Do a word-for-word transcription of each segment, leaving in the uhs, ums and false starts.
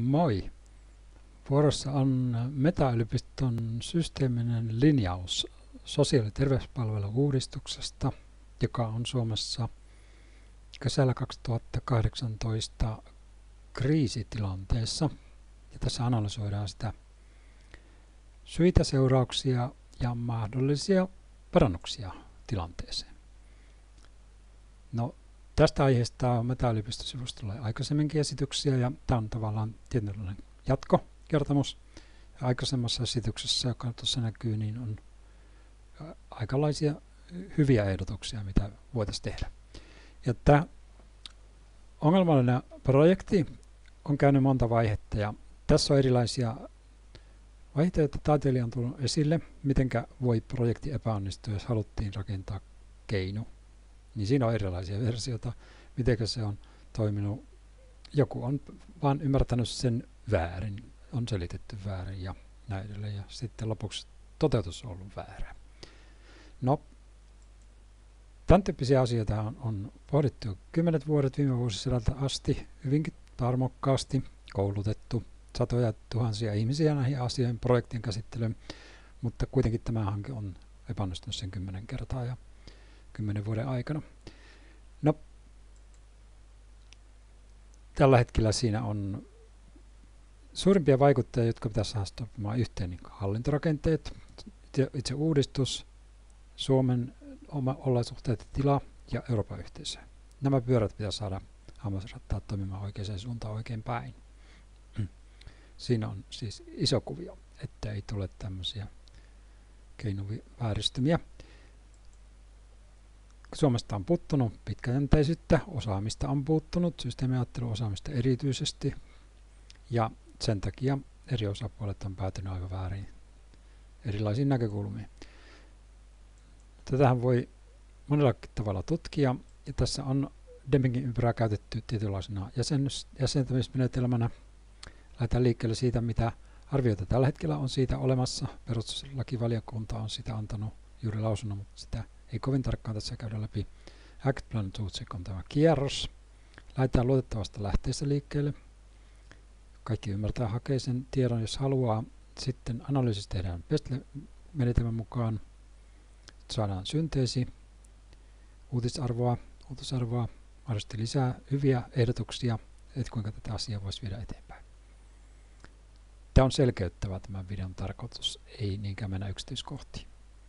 Moi! Vuorossa on Meta-yliopiston systeeminen linjaus sosiaali- ja terveyspalvelu-uudistuksesta, joka on Suomessa kesällä kaksituhattakahdeksantoista kriisitilanteessa. Ja tässä analysoidaan sitä syitä, seurauksia ja mahdollisia parannuksia tilanteeseen. No, tästä aiheesta on Meta-yliopiston sivustolla aikaisemminkin esityksiä, ja tämä on tavallaan tietynlainen jatkokertomus. Ja aikaisemmassa esityksessä, joka tuossa näkyy, niin on aikalaisia hyviä ehdotuksia, mitä voitaisiin tehdä. Ja tämä ongelmallinen projekti on käynyt monta vaihetta, ja tässä on erilaisia vaiheita, joita taiteilija on tullut esille, mitenkä voi projekti epäonnistua, jos haluttiin rakentaa keino. Niin siinä on erilaisia versioita, miten se on toiminut. Joku on vaan ymmärtänyt sen väärin, on selitetty väärin ja näin edelleen. Ja sitten lopuksi toteutus on ollut väärä. No, tämän tyyppisiä asioita on, on pohdittu jo kymmenet vuodet viime vuosisadalta asti, hyvinkin tarmokkaasti koulutettu satoja tuhansia ihmisiä näihin asioihin projektien käsittelyyn, mutta kuitenkin tämä hanke on epäonnistunut sen kymmenen kertaa ja kymmenen vuoden aikana. No, tällä hetkellä siinä on suurimpia vaikuttajia, jotka pitäisi saada sopimaan yhteen, niin hallintorakenteet, itse uudistus, Suomen oma olosuhteet, tila ja Euroopan yhteisö. Nämä pyörät pitäisi saada hammasrattaat toimimaan oikeaan suuntaan oikein päin. Siinä on siis iso kuvio, että ei tule tämmöisiä keinovääristymiä. Suomesta on puuttunut pitkäjänteisyyttä, osaamista on puuttunut, systeemiajatteluosaamista erityisesti, ja sen takia eri osapuolet on päätynyt aivan väärin erilaisiin näkökulmiin. Tätähän voi monellakin tavalla tutkia, ja tässä on Demingin ympyrää käytetty tietynlaisena jäsentämismenetelmänä. Lähdetään liikkeelle siitä, mitä arvioita tällä hetkellä on siitä olemassa. Perustuslakivaliokunta on sitä antanut juuri lausunnon, mutta sitä ei kovin tarkkaan tässä käydä läpi. Act Plan Check on tämä kierros. Lähdetään luotettavasta lähteestä liikkeelle. Kaikki ymmärtää hakea sen tiedon, jos haluaa. Sitten analyysis tehdään PESTLE-menetelmän mukaan. Saadaan synteesi, uutisarvoa, uutisarvoa, mahdollisesti lisää hyviä ehdotuksia, että kuinka tätä asiaa voisi viedä eteenpäin. Tämä on selkeyttävä tämän videon tarkoitus, ei niinkään mennä yksityiskohtiin.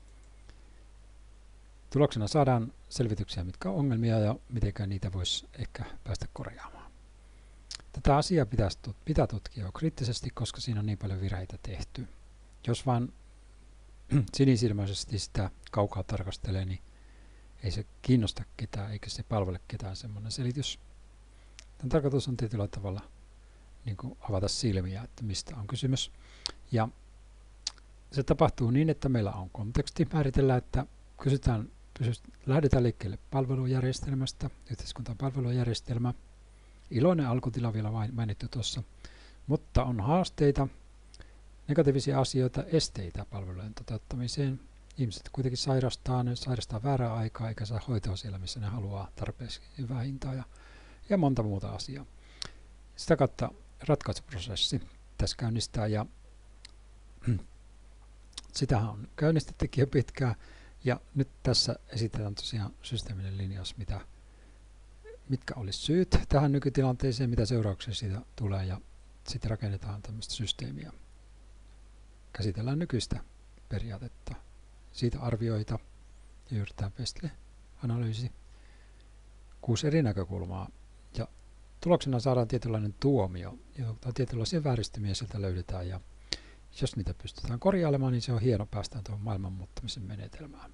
Tuloksena saadaan selvityksiä, mitkä on ongelmia ja miten niitä voisi ehkä päästä korjaamaan. Tätä asiaa pitäisi, pitää tutkia kriittisesti, koska siinä on niin paljon virheitä tehty. Jos vaan sinisilmäisesti sitä kaukaa tarkastelee, niin ei se kiinnosta ketään, eikä se palvele ketään semmoinen selitys. Tämän tarkoitus on tietyllä tavalla niin kuin avata silmiä, että mistä on kysymys. Ja se tapahtuu niin, että meillä on konteksti, määritellään, että kysytään, lähdetään liikkeelle palvelujärjestelmästä, yhteiskuntapalvelujärjestelmä. Iloinen alkutila vielä mainittu tuossa, mutta on haasteita, negatiivisia asioita, esteitä palvelujen toteuttamiseen. Ihmiset kuitenkin sairastaa, ne sairastaa väärää aikaa eikä saa hoitoa siellä, missä ne haluaa tarpeeksi hyvää hintaa ja, ja monta muuta asiaa. Sitä kautta ratkaisuprosessi tässä käynnistää, ja sitähän on käynnistettykin jo pitkään, ja nyt tässä esitetään tosiaan systeeminen linjaus, mitä, mitkä olisi syyt tähän nykytilanteeseen, mitä seurauksia siitä tulee, ja sitten rakennetaan tämmöistä systeemiä. Käsitellään nykyistä periaatetta, siitä arvioita ja yritetään PESTLE-analyysi. Kuusi eri näkökulmaa, ja tuloksena saadaan tietynlainen tuomio, jota tietynlaisia vääristymiä sieltä löydetään, ja jos niitä pystytään korjailemaan, niin se on hieno, päästään tuohon maailman muuttamisen menetelmään.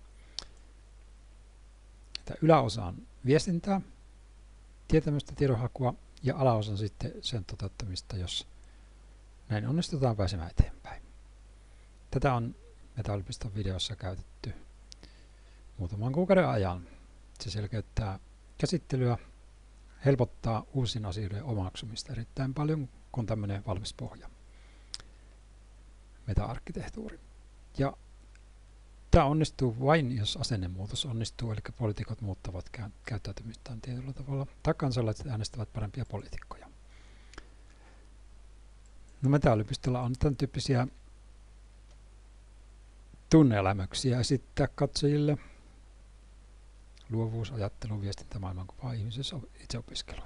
Tämä yläosa on viestintää, tietämystä, tiedonhakua, ja alaosa on sitten sen toteuttamista, jos näin onnistutaan pääsemään eteenpäin. Tätä on Meta-yliopiston videossa käytetty muutaman kuukauden ajan. Se selkeyttää käsittelyä, helpottaa uusien asioiden omaksumista erittäin paljon, kun tämmöinen valmis pohja. Meta-arkkitehtuuri. Ja tämä onnistuu vain, jos asennemuutos onnistuu, eli poliitikot muuttavat käyttäytymistään tietyllä tavalla, tai kansalaiset äänestävät parempia poliitikkoja. No Meta-yliopistolla on tämän tyyppisiä tunneelämyksiä esittää katsojille. Luovuus, ajattelu, viestintä, maailmankuva, ihmisessä itseopiskelu.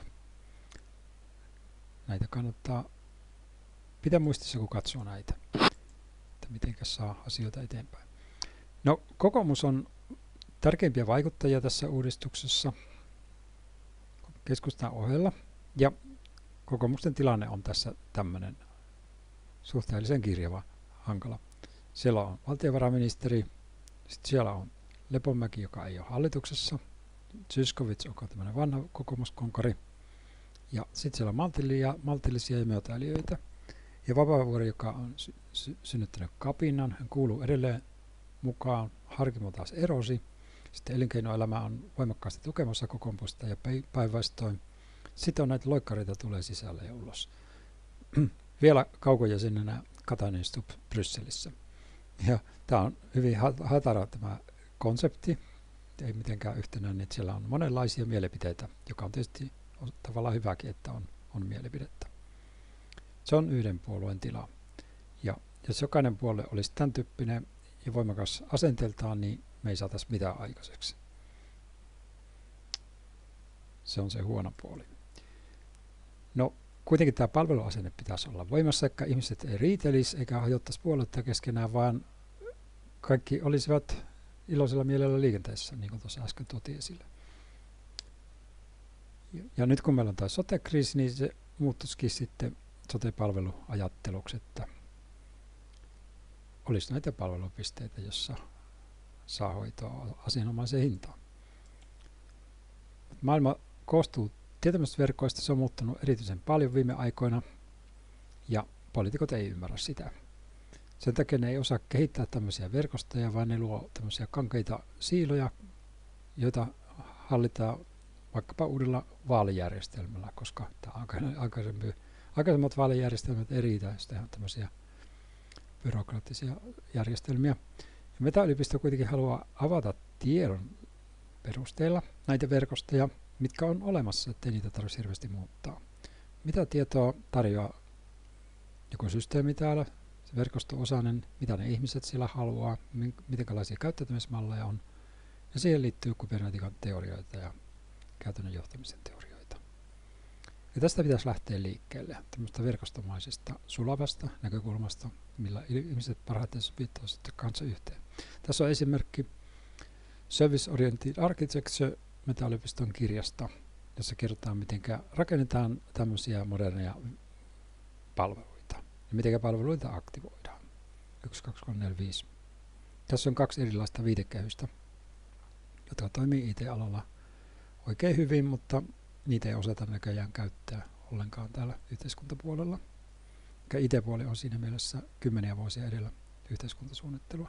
Näitä kannattaa pitää muistissa, kun katsoo näitä, että miten saa asioita eteenpäin. No, kokoomus on tärkeimpiä vaikuttajia tässä uudistuksessa keskustan ohella, ja kokoomuksen tilanne on tässä tämmöinen suhteellisen kirjava, hankala. Siellä on valtiovarainministeri, sitten siellä on Lepomäki, joka ei ole hallituksessa, Zyskowicz, joka on tämmöinen vanha kokoomuskonkari, ja sitten siellä on maltillisia, maltillisia ja myötäilijöitä, ja Vapaavuori, joka on sy- sy- synnyttänyt kapinnan, hän kuuluu edelleen mukaan, Harkimo taas erosi, sitten elinkeinoelämä on voimakkaasti tukemassa kokoomusta ja päinvastoin. Sitten on näitä loikkareita tulee sisälle ja ulos. Vielä kaukojäsenenä Katainen Stubb Brysselissä. Ja tämä on hyvin hatara tämä konsepti, ei mitenkään yhtenäinen, että siellä on monenlaisia mielipiteitä, joka on tietysti tavallaan hyväkin, että on, on mielipidettä. Se on yhden puolueen tila. Ja jos jokainen puolue olisi tämän tyyppinen ja voimakas asenteeltaan, niin me ei saataisi mitään aikaiseksi. Se on se huono puoli. No, kuitenkin tämä palveluasenne pitäisi olla voimassa, että ihmiset ei riitelisi eikä hajottaisi puoluetta keskenään, vaan kaikki olisivat iloisella mielellä liikenteessä, niin kuin tuossa äsken tuotiin esille. Ja nyt kun meillä on tämä sote-kriisi, niin se muuttuisikin sitten sote-palveluajatteluksi, että olisi näitä palvelupisteitä, jossa saa hoitoa asianomaiseen hintaan. Maailma koostuu tietämysverkoista, se on muuttunut erityisen paljon viime aikoina, ja poliitikot ei ymmärrä sitä. Sen takia ne ei osaa kehittää tämmöisiä verkostoja, vaan ne luo tämmöisiä kankeita siiloja, joita hallitaan vaikkapa uudella vaalijärjestelmällä, koska tämä aikaisemmat vaalijärjestelmät ei riitä, jos tehdään tämmöisiä byrokraattisia järjestelmiä. Ja Meta-yliopisto kuitenkin haluaa avata tiedon perusteella näitä verkostoja, mitkä on olemassa, ettei niitä tarvitse hirveästi muuttaa. Mitä tietoa tarjoaa joku systeemi täällä, se verkosto-osainen, mitä ne ihmiset siellä haluaa, mitenkälaisia käyttäytymismalleja on, ja siihen liittyy kybernetiikan teorioita ja käytännön johtamisen teorioita. Ja tästä pitäisi lähteä liikkeelle, tämmöistä verkostomaisesta sulavasta näkökulmasta, millä ihmiset parhaiten sopittavat kanssa yhteen. Tässä on esimerkki Service Oriented Architecture Meta-yliopiston kirjasta, jossa kerrotaan, miten rakennetaan tämmöisiä moderneja palveluita ja miten palveluita aktivoidaan. yksi, kaksi, kolme, neljä, viisi. Tässä on kaksi erilaista viitekehystä, jotka toimii I T-alalla oikein hyvin, mutta niitä ei osata näköjään käyttää ollenkaan täällä yhteiskuntapuolella. I T-puoli on siinä mielessä kymmeniä vuosia edellä yhteiskuntasuunnittelua.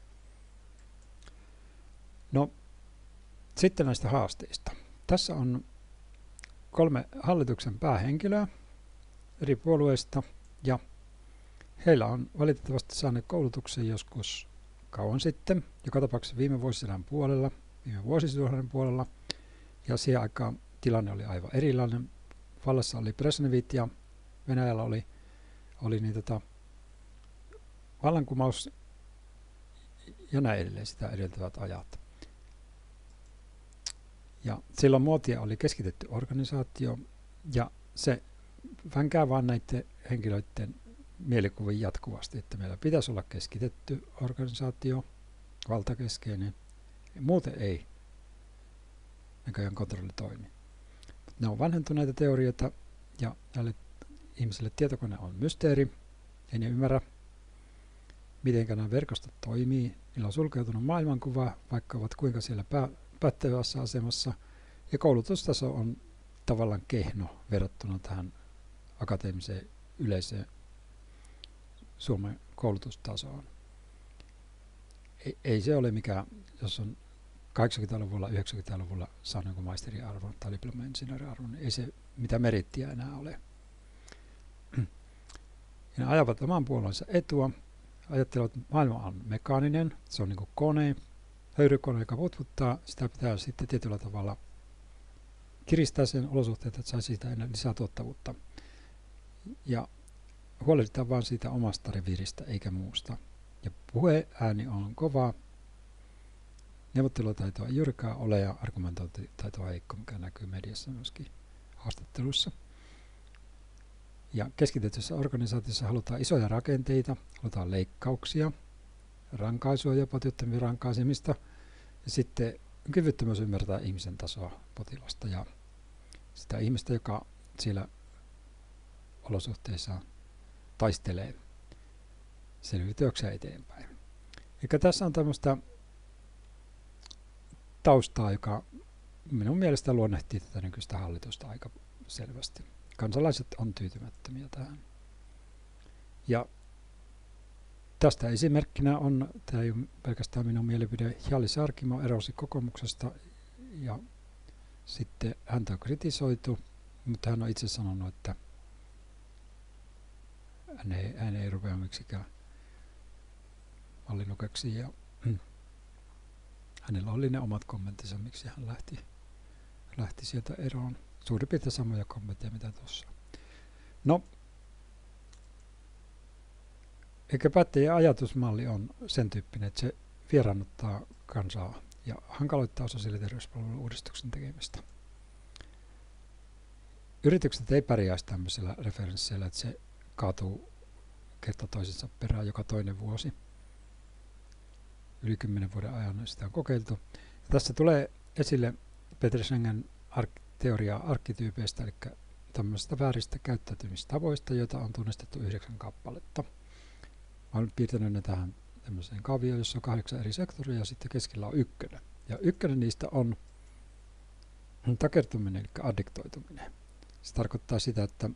No, sitten näistä haasteista. Tässä on kolme hallituksen päähenkilöä eri puolueista, ja heillä on valitettavasti saaneet koulutuksen joskus kauan sitten, joka tapauksessa viime vuosisadan puolella, viime vuosituhannen puolella, ja siihen aikaan tilanne oli aivan erilainen. Vallassa oli Brezhnevit ja Venäjällä oli, oli niin tota, vallankumous ja näin edelleen sitä edeltävät ajat. Ja silloin muotia oli keskitetty organisaatio, ja se vänkää vaan näiden henkilöiden mielikuvia jatkuvasti, että meillä pitäisi olla keskitetty organisaatio, valtakeskeinen, ja muuten ei näköjään kontrolli toimi. Ne on vanhentuneita teorioita, ja näille ihmisille tietokone on mysteeri, ei ne ymmärrä, miten nämä verkostot toimii. Niillä on sulkeutunut maailmankuva, vaikka ovat kuinka siellä pää pätevässä asemassa, ja koulutustaso on tavallaan kehno verrattuna tähän akateemiseen yleiseen Suomen koulutustasoon. Ei, ei se ole mikään, jos on kahdeksankymmentäluvulla, yhdeksänkymmentäluvulla saanut jonkun maisteriarvon tai diploma-insinööriarvon, niin ei se mitä merittiä enää ole. Ja ne ajavat oman puolueensa etua, ajattelevat, että maailma on mekaaninen, se on niin kuin kone, höyrykone, joka putvuttaa, sitä pitää sitten tietyllä tavalla kiristää sen olosuhteet, että saisi siitä enää lisää tuottavuutta. Ja huolehditaan vain siitä omasta reviiristä eikä muusta. Ja puheääni on kova, neuvottelutaitoa ei juurikaan ole ja argumentointitaitoa heikko, mikä näkyy mediassa myöskin haastatteluissa. Ja keskitetyssä organisaatiossa halutaan isoja rakenteita, halutaan leikkauksia, rankaisua jopa työttömien rankaisemista ja sitten kyvyttömyys ymmärtää ihmisen tasoa potilasta ja sitä ihmistä, joka siellä olosuhteissa taistelee selviytyäkseen eteenpäin. Eli tässä on tämmöistä taustaa, joka minun mielestä luonnehtii tätä nykyistä hallitusta aika selvästi. Kansalaiset on tyytymättömiä tähän. Ja tästä esimerkkinä on, tämä ei ole pelkästään minun mielipide, Hjalli Sarkimo erosi kokoomuksesta ja sitten häntä on kritisoitu, mutta hän on itse sanonut, että hän ei, hän ei rupea miksikään mallinukeksi ja hänellä oli ne omat kommenttinsa, miksi hän lähti, lähti sieltä eroon. Suurin piirtein samoja kommentteja, mitä tuossa. No, eikä päättäjien ajatusmalli on sen tyyppinen, että se vieraannuttaa kansaa ja hankaloittaa sosiaali- ja terveyspalvelun uudistuksen tekemistä. Yritykset ei pärjäisi tämmöisellä referensseillä, että se kaatuu kerta toisensa perään joka toinen vuosi. Yli kymmenen vuoden ajan sitä on kokeiltu. Ja tässä tulee esille Peter Sengen ark- teoriaa arkkityypeistä, eli tämmöistä vääristä käyttäytymistavoista, joita on tunnistettu yhdeksän kappaletta. Mä olen piirtänyt ne tähän tämmöiseen kaavioon, jossa on kahdeksan eri sektoria ja sitten keskellä on ykkönen. Ja ykkönen niistä on takertuminen, eli addiktoituminen. Se tarkoittaa sitä, että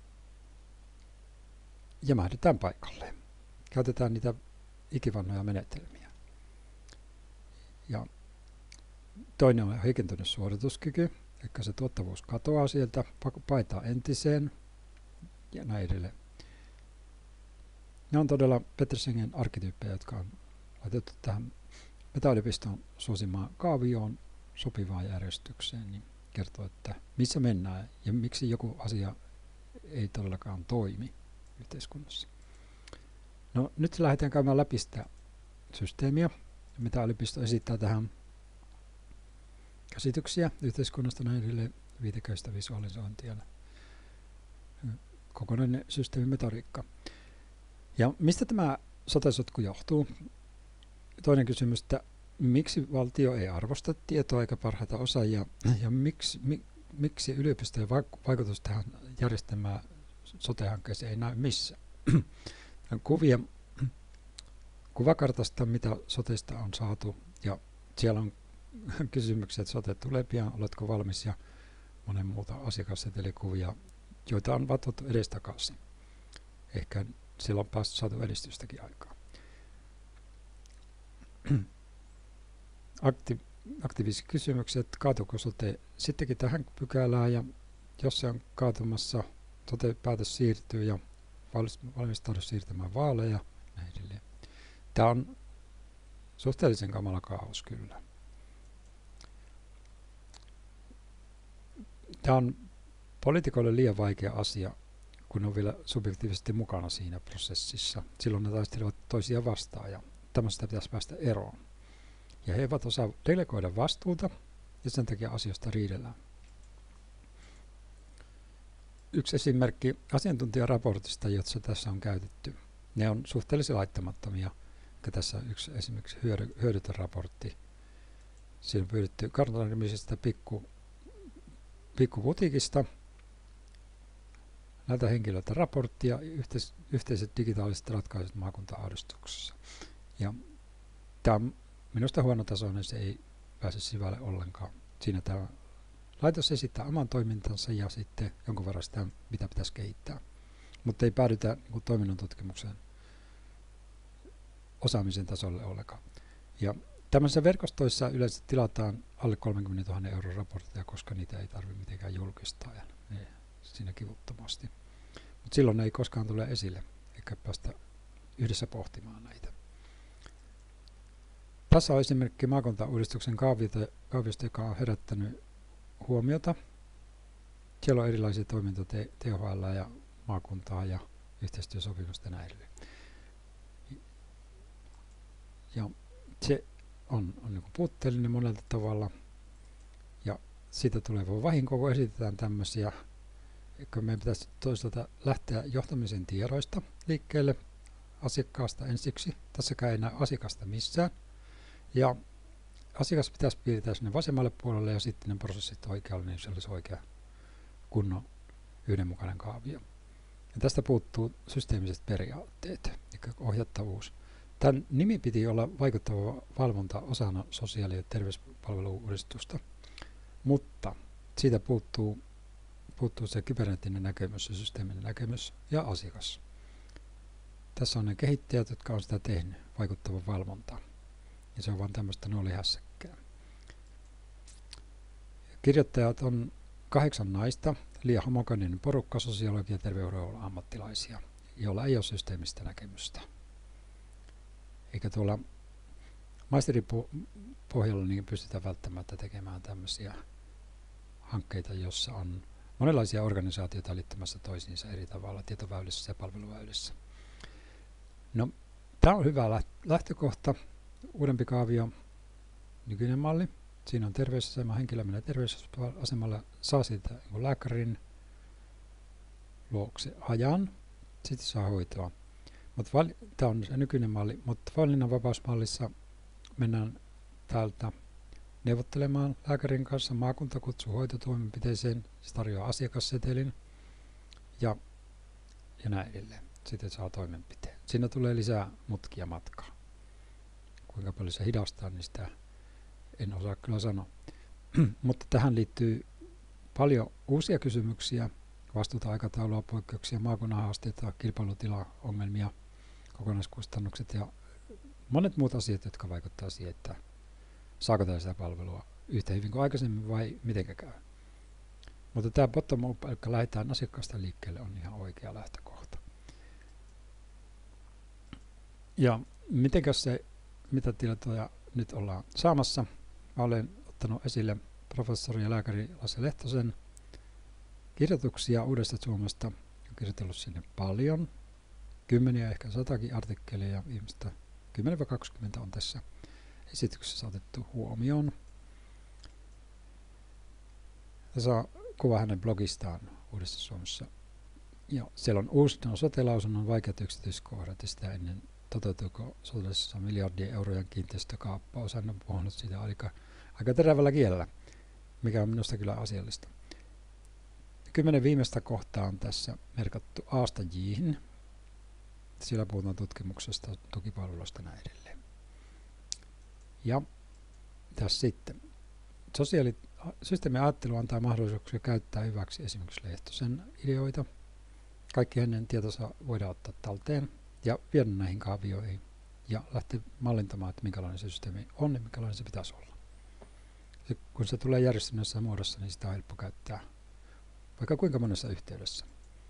jämähdetään paikalleen. Käytetään niitä ikivanhoja menetelmiä. Ja toinen on heikentynyt suorituskyky, eli se tuottavuus katoaa sieltä, paitaa entiseen ja näin edelleen. Ne on todella Peter Sengen arkkityyppejä, jotka on laitettu tähän Meta-yliopiston suosimaan kaavioon sopivaan järjestykseen, niin kertoo, että missä mennään ja miksi joku asia ei todellakaan toimi yhteiskunnassa. No nyt lähdetään käymään läpi sitä systeemiä. Meta-yliopisto esittää tähän käsityksiä yhteiskunnasta näin edelleen, viiteköistä visualisointia, kokonainen systeemimetodiikka. Ja mistä tämä sote-sotku johtuu? Toinen kysymys, että miksi valtio ei arvosta tietoa eikä parhaita osaajia ja miksi, mi, miksi yliopistojen vaikutus tähän järjestelmään sote-hankkeeseen ei näy missä? Kuvia kuvakartasta, mitä sotesta on saatu ja siellä on kysymyksiä, että sote tulee pian, oletko valmis ja monen muuta asiakassetelikuvia, joita on vatvottu edestakaisin. Ehkä siellä on päästy saatu edistystäkin aikaa. Akti, aktiiviset kysymykset, kaatuuko sote sittenkin tähän pykälään ja jos se on kaatumassa, sote-päätös siirtyy ja valmistaudu siirtämään vaaleja. Näin edelleen. Tämä on suhteellisen kamala kaos kyllä. Tämä on poliitikoille liian vaikea asia, kun on vielä subjektiivisesti mukana siinä prosessissa. Silloin ne taistelevat toisia vastaan ja tämmöistä pitäisi päästä eroon. Ja he eivät osaa delegoida vastuuta ja sen takia asioista riidellään. Yksi esimerkki asiantuntijaraportista, jossa tässä on käytetty. Ne on suhteellisen laittamattomia. Tässä on yksi esimerkiksi hyödy, hyödytön raportti. Siinä on pyydetty kartonimisestä pikku, pikkuputiikista näiltä henkilöiltä raporttia yhteis, yhteiset digitaaliset ratkaisut maakunta-uudistuksessa. Ja tämä on minusta huonotasoinen, se ei pääse syvälle ollenkaan. Siinä tämä laitos esittää oman toimintansa ja sitten jonkun verran sitä, mitä pitäisi kehittää. Mutta ei päädytä niin kuin toiminnan tutkimuksen osaamisen tasolle ollenkaan. Ja tämmöisissä verkostoissa yleensä tilataan alle kolmekymmentätuhatta euron raportteja, koska niitä ei tarvitse mitenkään julkistaa ja ne siinä kivuttomasti. Mutta silloin ne ei koskaan tule esille, eikä päästä yhdessä pohtimaan näitä. Tässä on esimerkki maakuntauudistuksen kaaviosta, joka on herättänyt huomiota. Siellä on erilaisia toimintoja T H L ja maakuntaa ja yhteistyösopimusta ja näin edelleen. Ja se on, on niin puutteellinen monella tavalla, ja siitä tulee vahinko, kun esitetään tämmöisiä, että meidän pitäisi toisaalta lähteä johtamisen tiedoista liikkeelle asiakkaasta ensiksi. Tässäkään ei näe asiakasta missään. Ja asiakas pitäisi piirtää sinne vasemmalle puolelle ja sitten ne prosessit oikealle, niin se olisi oikea kunnon yhdenmukainen kaavio. Ja tästä puuttuu systeemiset periaatteet, eli ohjattavuus. Tämän nimi piti olla vaikuttava valvonta osana sosiaali- ja terveyspalvelu-uudistusta, mutta siitä puuttuu, puuttuu se kybernetinen näkemys ja systeeminen näkemys ja asiakas. Tässä on ne kehittäjät, jotka on sitä tehnyt, vaikuttava valvonta. Ja se on vain tämmöistä nuolihässäkkää. Kirjoittajat on kahdeksan naista, liian homogeneinen porukka sosiologia- ja terveydenhuollon ammattilaisia, joilla ei ole systeemistä näkemystä. Eikä tuolla maisteripohjalla niin pystytä välttämättä tekemään tämmöisiä hankkeita, jossa on monenlaisia organisaatioita liittymässä toisiinsa eri tavalla tietoväylissä ja palveluväylissä. No, tämä on hyvä lähtökohta. Uudempi kaavio, nykyinen malli. Siinä on terveysasema, henkilö menee terveysasemalle, saa siitä lääkärin luokse ajan, sitten saa hoitoa. Tämä on se nykyinen malli, mutta valinnanvapausmallissa mennään täältä neuvottelemaan lääkärin kanssa, maakunta kutsuu hoitotoimenpiteeseen, se tarjoaa asiakassetelin ja, ja näin edelleen. Sitten saa toimenpiteen. Siinä tulee lisää mutkia matkaa. Kuinka paljon se hidastaa, niin sitä en osaa kyllä sanoa. Mutta tähän liittyy paljon uusia kysymyksiä, vastuuta, aikataulua, poikkeuksia, maakunnan haasteita, kilpailutila-ongelmia, kokonaiskustannukset ja monet muut asiat, jotka vaikuttavat siihen, että saako tällaista palvelua yhtä hyvin kuin aikaisemmin vai mitenkä käy. Mutta tämä bottom up, eli lähdetään asiakkaasta liikkeelle, on ihan oikea lähtökohta. Ja mitenkäs se, mitä tietoja nyt ollaan saamassa? Mä olen ottanut esille professori ja lääkäri Lasse Lehtosen kirjoituksia Uudesta Suomesta. Olen kirjoitellut sinne paljon, kymmeniä, ehkä satakin artikkeleja, viimeistä kymmenen kaksikymmentä on tässä esityksessä otettu huomioon. Tässä on kuva hänen blogistaan Uudesta Suomessa. Ja siellä on uusi sote-lausunnon vaikeat yksityiskohdat ja sitä ennen toteutuuko sotessa miljardien eurojen kiinteistökaappaus. Hän on puhunut siitä aika, aika terävällä kielellä, mikä on minusta kyllä asiallista. Kymmenen viimeistä kohtaa on tässä merkattu A:sta J:hin. Siellä puhutaan tutkimuksesta, tukipalveluista ja näin edelleen. Ja tässä sitten. Sosiaali- systeemin ajattelu antaa mahdollisuuksia käyttää hyväksi esimerkiksi Lehtosen ideoita. Kaikki hänen tietonsa voidaan ottaa talteen ja viedä näihin kaavioihin ja lähteä mallintamaan, että minkälainen se systeemi on ja minkälainen se pitäisi olla. Ja kun se tulee järjestyneessä muodossa, niin sitä on helppo käyttää vaikka kuinka monessa yhteydessä.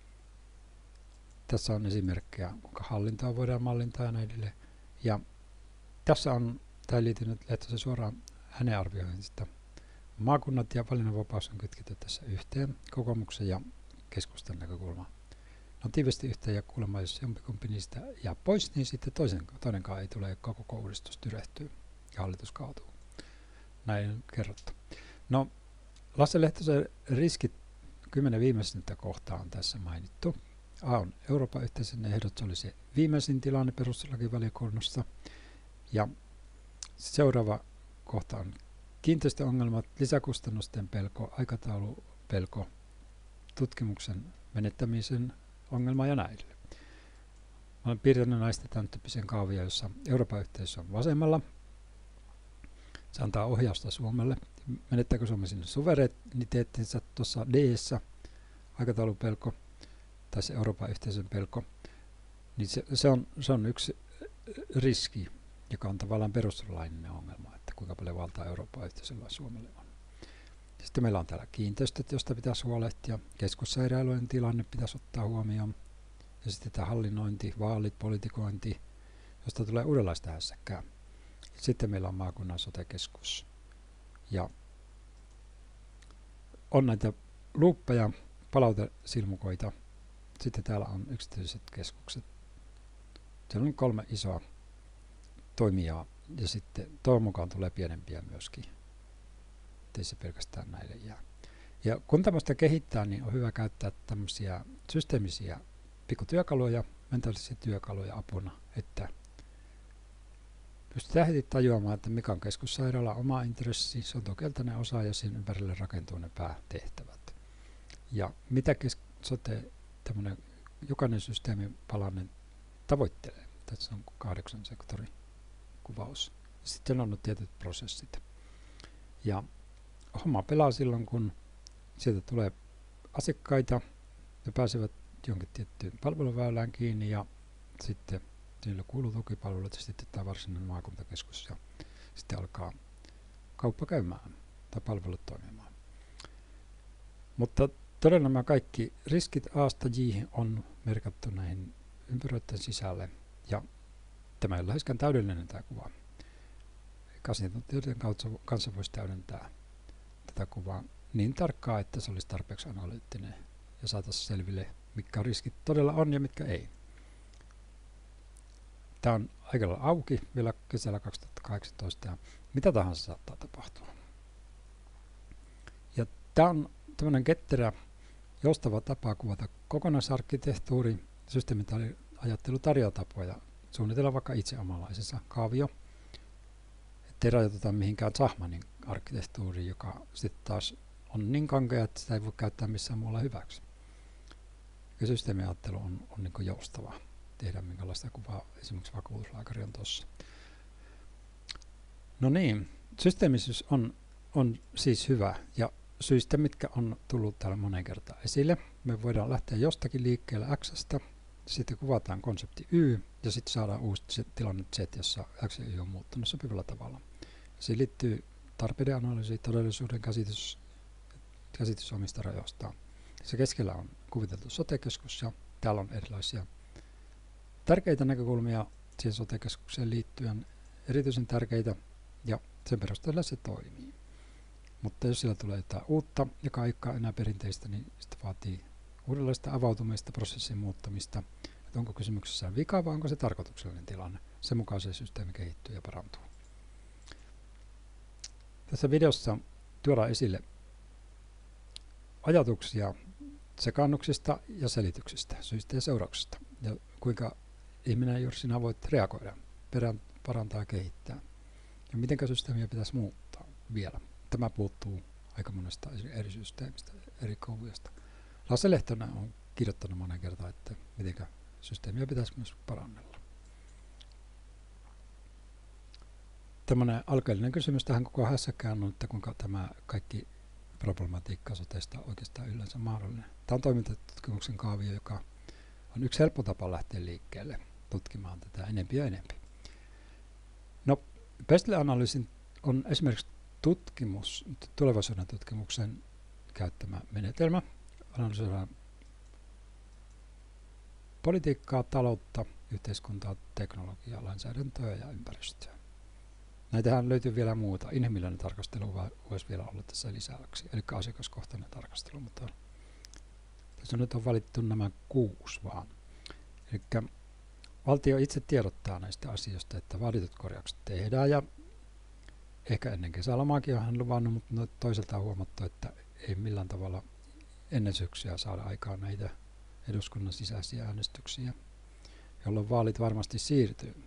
Tässä on esimerkkejä, kuinka hallintaa voidaan mallintaa ja näin edelleen. Ja tässä on, tämä liittynyt Lehtosen suoraan hänen arvioinnista. Maakunnat ja valinnanvapaus on kytketty tässä yhteen, kokoomuksen ja keskustan näkökulma. No tiivisti yhteen ja kuulemma, jos jompikumpi niistä jää pois, niin sitten toisen, toinenkaan ei tule, joka koko uudistus tyrehtyy ja hallitus kaatuu. Näin on kerrottu. No, Lasse Lehtosen riskit kymmenen viimeisintä kohtaa on tässä mainittu. A on Euroopan yhteisön ehdot, se oli se viimeisin tilanne perustuslakivaliokunnassa. Ja seuraava kohta on kiinteistöongelmat, lisäkustannusten pelko, aikataulupelko, tutkimuksen menettämisen ongelma ja näin edelleen. Mä olen piirtänyt näistä tämän tyyppisen kaavia, jossa Euroopan yhteisö on vasemmalla. Se antaa ohjausta Suomelle. Menettääkö Suomi sinne suvereniteettinsa tuossa D-ssä, aikataulupelko, tai se Euroopan yhteisön pelko, niin se, se, on, se on yksi riski, joka on tavallaan perustuslaillinen ongelma, että kuinka paljon valtaa Euroopan yhteisöllä Suomelle on. Sitten meillä on täällä kiinteistöt, joista pitäisi huolehtia, keskussairaalojen tilanne pitäisi ottaa huomioon, ja sitten tämä hallinnointi, vaalit, politikointi, josta tulee uudenlaista hässäkkää. Sitten meillä on maakunnan sote-keskus. Ja on näitä luuppeja, palautesilmukoita, sitten täällä on yksityiset keskukset. Siellä on kolme isoa toimijaa ja sitten toivon mukaan tulee pienempiä myöskin. Ei se pelkästään näille jää. Ja kun tämmöistä kehittää, niin on hyvä käyttää tämmöisiä systeemisiä pikkutyökaluja, mentaalisia työkaluja apuna, että pystytään heti tajuamaan, että mikä on keskussairaala oma intressi, se on tokeltainen osa ja sen ympärille rakentuu ne päätehtävät. Ja mitä sote, tämmöinen jokainen systeemin palanen tavoittelee. Tässä on kahdeksan sektorin kuvaus. Sitten on tietyt prosessit. Ja homma pelaa silloin, kun sieltä tulee asiakkaita, ne pääsevät jonkin tiettyyn palveluväylään kiinni ja sitten niillä kuuluu tukipalvelut ja sitten tämä varsinainen maakuntakeskus ja sitten alkaa kauppa käymään tai palvelut toimimaan. Mutta todella nämä kaikki riskit A:sta J:hen on merkattu näihin ympyröiden sisälle ja tämä ei ole läheskään täydellinen tämä kuva. Asiantuntijoiden kanssa voisi täydentää tätä kuvaa niin tarkkaa, että se olisi tarpeeksi analyyttinen ja saataisiin selville, mitkä riskit todella on ja mitkä ei. Tämä on aika lailla auki vielä kesällä kaksituhattakahdeksantoista ja mitä tahansa saattaa tapahtua. Ja tämä on tämmöinen ketterä, joustava tapa kuvata kokonaisarkkitehtuuri, systeemiajattelu tarjoaa tapoja suunnitella vaikka itse omanlaisensa kaavio, ettei rajoituta mihinkään Zahmanin arkkitehtuuriin, joka sitten taas on niin kankea, että sitä ei voi käyttää missään muulla hyväksi. Ja systeemiajattelu on, on niin kuin joustava. Tehdään minkälaista kuvaa esimerkiksi vakuutuslääkäri on tuossa. No niin, systeemisyys on, on siis hyvä ja syistä, mitkä on tullut täällä moneen kertaan esille. Me voidaan lähteä jostakin liikkeelle X:stä, sitten kuvataan konsepti Y ja sitten saadaan uusi tilanne Z, jossa X ja Y on muuttunut sopivalla tavalla. Siihen liittyy tarpeiden analyysi, todellisuuden käsitys, käsitys omista rajoistaan. Se keskellä on kuviteltu sote-keskus ja täällä on erilaisia tärkeitä näkökulmia siihen sote-keskukseen liittyen, erityisen tärkeitä ja sen perusteella se toimii. Mutta jos sillä tulee jotain uutta, joka ei ole enää perinteistä, niin sitä vaatii uudenlaista avautumista, prosessin muuttamista, että onko kysymyksessä vika vai onko se tarkoituksellinen tilanne. Sen mukaan se systeemi kehittyy ja parantuu. Tässä videossa tuodaan esille ajatuksia sekaannuksista ja selityksistä, syistä ja seurauksista, ja kuinka ihminen juuri sinä voit reagoida, perään parantaa ja kehittää. Ja miten systeemiä pitäisi muuttaa vielä. Tämä puuttuu aika monesta eri systeemistä, eri kuviosta. Lasse Lehtonen on kirjoittanut monen kertaan, että miten systeemiä pitäisi myös parannella. Tällainen alkeellinen kysymys tähän koko hässäkään on, että kuinka tämä kaikki problematiikka soteesta oikeastaan yleensä mahdollinen. Tämä on toimintatutkimuksen kaavio, joka on yksi helppo tapa lähteä liikkeelle tutkimaan tätä enempi ja enempi. No, Pestle-analyysin on esimerkiksi tutkimus, tulevaisuuden tutkimuksen käyttämä menetelmä. Analysoidaan politiikkaa, taloutta, yhteiskuntaa, teknologiaa, lainsäädäntöä ja ympäristöä. Näitähän löytyy vielä muuta. Inhimillinen tarkastelu voisi vielä olla tässä lisäksi, eli asiakaskohtainen tarkastelu, mutta tässä nyt on valittu nämä kuusi vaan. Eli valtio itse tiedottaa näistä asioista, että vaaditut korjaukset tehdään ja ehkä ennen kesälomaakin on hän luvannut, mutta toisaalta on huomattu, että ei millään tavalla ennen syksyä saada aikaan näitä eduskunnan sisäisiä äänestyksiä, jolloin vaalit varmasti siirtyy.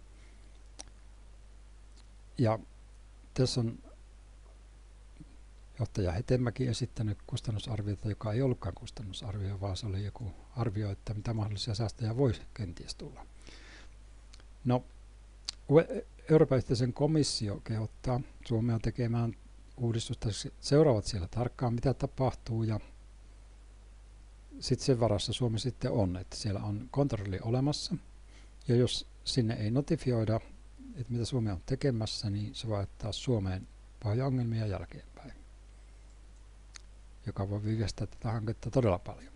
Ja tässä on johtaja Hetemäki esittänyt kustannusarviota, joka ei ollutkaan kustannusarvio, vaan se oli joku arvio, että mitä mahdollisia säästöjä voisi kenties tulla. No, Euroopan yhteisön komissio kehottaa Suomea tekemään uudistusta, seuraavat siellä tarkkaan, mitä tapahtuu, ja sitten sen varassa Suomi sitten on, että siellä on kontrolli olemassa, ja jos sinne ei notifioida, että mitä Suomi on tekemässä, niin se voi ottaa Suomeen pahoja ongelmia jälkeenpäin, joka voi viivästää tätä hanketta todella paljon.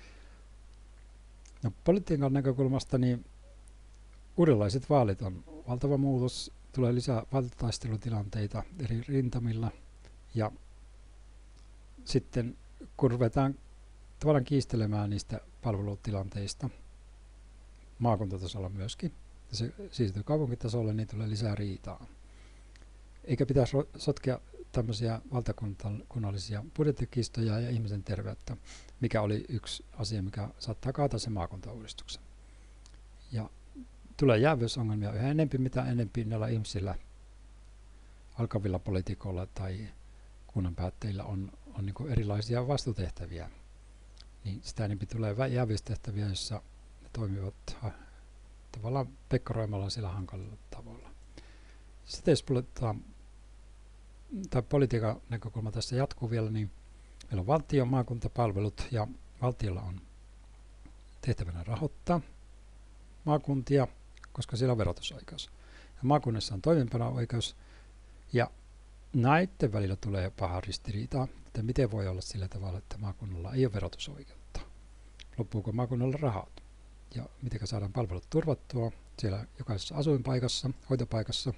No, politiikan näkökulmasta niin uudenlaiset vaalit on valtava muutos, tulee lisää valtataistelutilanteita eri rintamilla, ja sitten kun ruvetaan tavallaan kiistelemään niistä palvelutilanteista maakuntatasolla myöskin. Ja se siirtyy kaupunkitasolle, niin tulee lisää riitaa. Eikä pitäisi sotkea tämmöisiä valtakunnallisia budjettikiistoja ja ihmisen terveyttä, mikä oli yksi asia, mikä saattaa kaataa sen maakuntauudistuksen. Ja tulee jäävyysongelmia yhä enemmän, mitä enemmän näillä ihmisillä, alkavilla poliitikoilla tai kunnan päättäjillä on, on niin kuin erilaisia vastuutehtäviä. Niin sitä enemmän tulee jäävyystehtäviä, joissa ne toimivat ha, tavallaan pekkaroimalla sillä hankalilla tavoilla. Sitten jos puhutaan, tai politiikan näkökulma tässä jatkuu vielä, niin meillä on valtion maakuntapalvelut ja valtiolla on tehtävänä rahoittaa maakuntia, koska siellä on verotusoikeus. Ja maakunnassa on toimeenpano-oikeus ja näiden välillä tulee paha ristiriita, että miten voi olla sillä tavalla, että maakunnalla ei ole verotusoikeutta. Loppuuko maakunnalla rahat? Ja miten saadaan palvelut turvattua siellä jokaisessa asuinpaikassa, hoitopaikassa.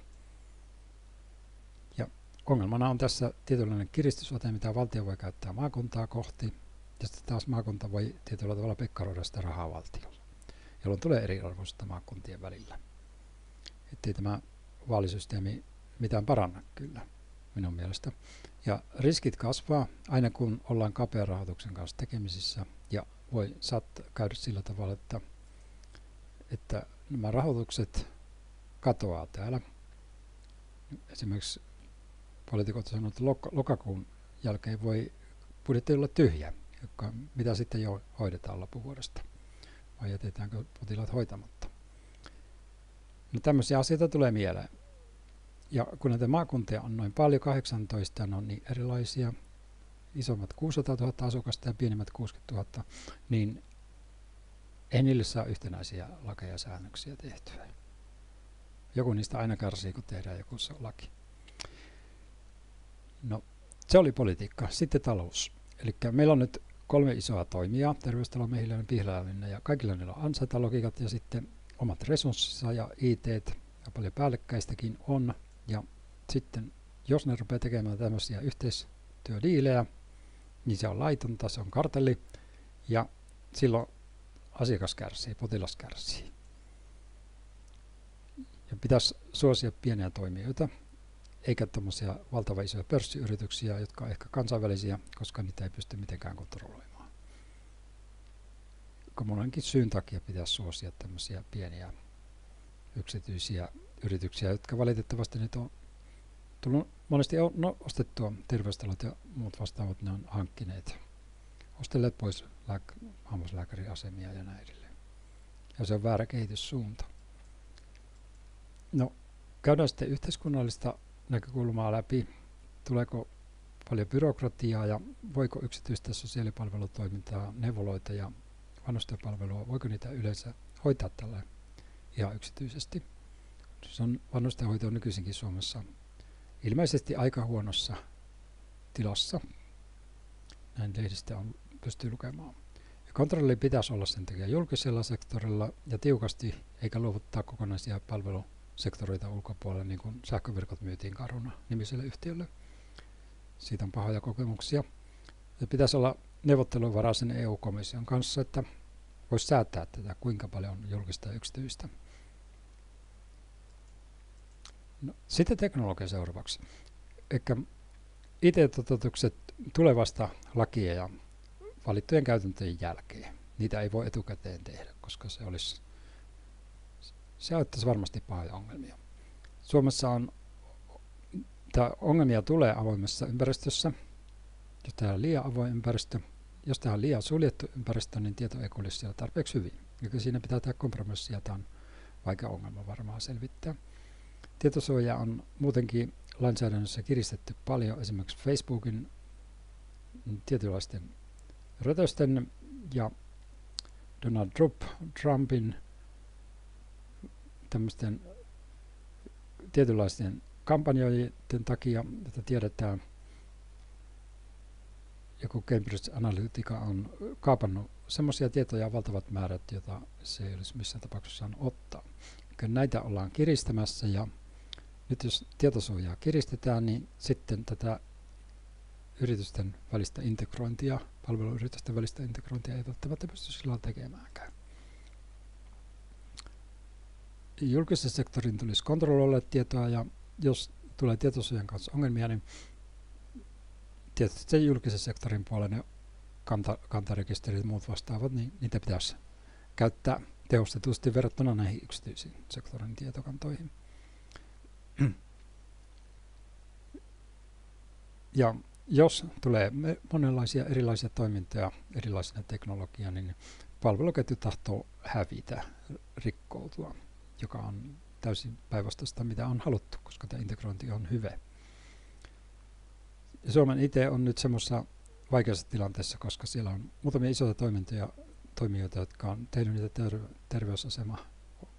Ja ongelmana on tässä tietynlainen kiristysote, mitä valtio voi käyttää maakuntaa kohti. Ja sitten taas maakunta voi tietyllä tavalla pekkaroida sitä rahaa valtiolla, jolloin tulee eriarvoisuutta maakuntien välillä. Ettei tämä vaalisysteemi mitään paranna kyllä minun mielestä. Ja riskit kasvaa aina kun ollaan kapean rahoituksen kanssa tekemisissä ja voi saattaa käydä sillä tavalla, että, että nämä rahoitukset katoaa täällä. Esimerkiksi poliitikot sanovat, että lok- lokakuun jälkeen voi budjetti olla tyhjä, joka, mitä sitten jo hoidetaan loppuvuodesta, vai jätetäänkö potilaat hoitamatta. No tämmöisiä asioita tulee mieleen. Ja kun näitä maakuntia on noin paljon, kahdeksantoista, ne on niin erilaisia, isommat kuusisataatuhatta asukasta ja pienimmät kuusikymmentätuhatta, niin ei niille saa yhtenäisiä lakeja ja säännöksiä tehtyä. Joku niistä aina kärsii, kun tehdään joku se laki. No, se oli politiikka. Sitten talous. Eli meillä on nyt kolme isoa toimijaa, Terveystalo, Mehiläinen, Pihlajalinna, ja kaikilla niillä on ansaintalogiikat ja sitten omat resurssinsa ja I T:t ja paljon päällekkäistäkin on. Ja sitten jos ne rupeaa tekemään tämmöisiä yhteistyödiilejä, niin se on laitonta, se on kartelli ja silloin asiakas kärsii, potilas kärsii. Ja pitäisi suosia pieniä toimijoita, eikä tämmöisiä valtavan isoja pörssiyrityksiä, jotka ovat ehkä kansainvälisiä, koska niitä ei pysty mitenkään kontrolloimaan. Monenkin syyn takia pitäisi suosia tämmöisiä pieniä yksityisiä yrityksiä, jotka valitettavasti nyt on tullut monesti no, ostettua terveystalot ja muut vastaavat ne on hankkineet. Ostelleet pois lääk- hammaslääkäriasemia ja näin edelleen. Ja se on väärä kehityssuunta. No, käydään sitten yhteiskunnallista näkökulmaa läpi. Tuleeko paljon byrokratiaa ja voiko yksityistä sosiaalipalvelutoimintaa, neuvoloita ja vanhustenpalvelua, voiko niitä yleensä hoitaa tällä ihan yksityisesti? Se on vanhustenhoito nykyisinkin Suomessa ilmeisesti aika huonossa tilassa. Näin lehdistä on pystyy lukemaan. Ja kontrolli pitäisi olla sen takia julkisella sektorilla ja tiukasti, eikä luovuttaa kokonaisia palvelusektoreita ulkopuolelle, niin kuin sähköverkot myytiin Caruna nimiselle yhtiölle. Siitä on pahoja kokemuksia. Ja pitäisi olla neuvotteluvaraisen E U-komission kanssa, että voisi säätää tätä, kuinka paljon on julkista ja yksityistä. No, sitten teknologia seuraavaksi. Eikä I T-toteutukset tulevasta lakia ja valittujen käytäntöjen jälkeen. Niitä ei voi etukäteen tehdä, koska se olisi, se aiheuttaisi varmasti pahoja ongelmia. Suomessa on, ongelmia tulee avoimessa ympäristössä, jos tehdään liian avoin ympäristö. Jos tehdään liian suljettu ympäristö, niin tieto ei kulje siellä tarpeeksi hyvin. Ja siinä pitää tehdä kompromissia, tämä on vaikea ongelma varmaan selvittää. Tietosuoja on muutenkin lainsäädännössä kiristetty paljon, esimerkiksi Facebookin tietynlaisten rötösten ja Donald Trump, Trumpin tämmöisten tietynlaisten kampanjoiden takia, että tiedetään, joku Cambridge Analytica on kaapannut semmoisia tietoja valtavat määrät, joita se ei olisi missään tapauksessa saanut ottaa. Kyllä näitä ollaan kiristämässä ja nyt jos tietosuojaa kiristetään, niin sitten tätä yritysten välistä integrointia palveluyritysten välistä integrointia ei välttämättä pysty silloin tekemäänkään. Julkisen sektorin tulisi kontrolloida tietoa, ja jos tulee tietosuojan kanssa ongelmia, niin tietysti se julkisen sektorin puolella ne kanta, kantarekisterit ja muut vastaavat, niin niitä pitäisi käyttää tehostetusti verrattuna näihin yksityisiin sektorin tietokantoihin. Ja jos tulee monenlaisia erilaisia toimintoja erilaisina teknologiaa, niin palveluketju tahtoo hävitä, rikkoutua, joka on täysin päinvastaista, mitä on haluttu, koska tämä integrointi on hyvä. Ja Suomen I T on nyt semmoisessa vaikeassa tilanteessa, koska siellä on muutamia isoja toimintoja, toimijoita, jotka on tehnyt niitä ter- terveysasema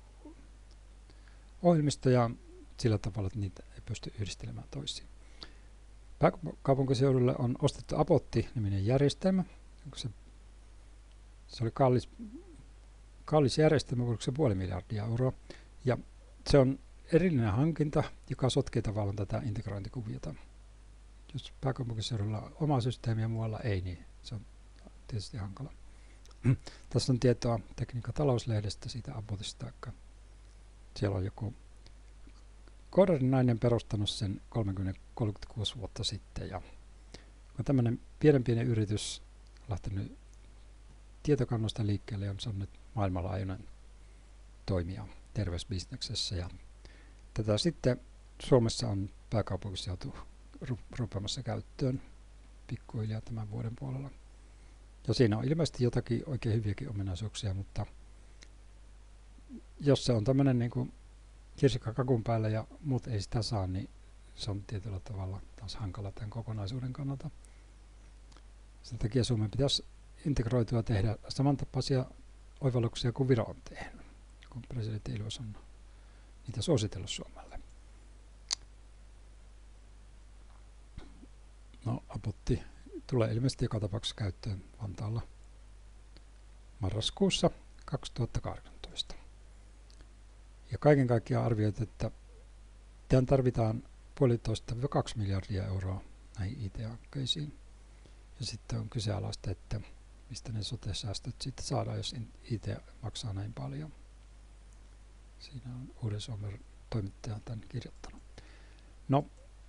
ohjelmistoja sillä tavalla, että niitä ei pysty yhdistelemään toisiin. Pääkaupunkiseudulle on ostettu Apotti-niminen järjestelmä. Se, se oli kallis, kallis järjestelmä, oliko se puoli miljardia euroa. Ja se on erillinen hankinta, joka sotkee tavallaan tätä integrointikuviota. Jos pääkaupunkiseudulla on oma systeemi ja muualla ei, niin se on tietysti hankala. Tässä on tietoa Tekniikan talouslehdestä siitä Apotista. Siellä on joku koodari-nainen perustanut sen kolmekymmentä kolmekymmentäkuusi vuotta sitten. Ja kun tämmöinen pienen pienen yritys lähtenyt tietokannosta liikkeelle ja on saanut maailmanlaajuinen toimija terveysbisneksessä. Ja tätä sitten Suomessa on pääkaupunkiseutu rupeamassa käyttöön pikkuhiljaa tämän vuoden puolella. Ja siinä on ilmeisesti jotakin oikein hyviäkin ominaisuuksia, mutta jos se on tämmöinen niin kuin kirsikka kakun päällä ja muut ei sitä saa, niin se on tietyllä tavalla taas hankala tämän kokonaisuuden kannalta. Sen takia Suomen pitäisi integroitua tehdä samantapaisia oivalluksia kuin Viro on tehnyt, kun presidentti Ilves on niitä suositellut Suomelle. No, Apotti tulee ilmeisesti joka tapauksessa käyttöön Vantaalla marraskuussa kaksituhattakahdeksantoista. Ja kaiken kaikkiaan arvioitu, että tämän tarvitaan puolitoista kaksi miljardia euroa näihin I T-hankkeisiin. Ja sitten on kyseenalaista, että mistä ne sote-säästöt sitten saadaan, jos I T maksaa näin paljon. Siinä on Uuden Suomen toimittaja tämän kirjoittanut. No,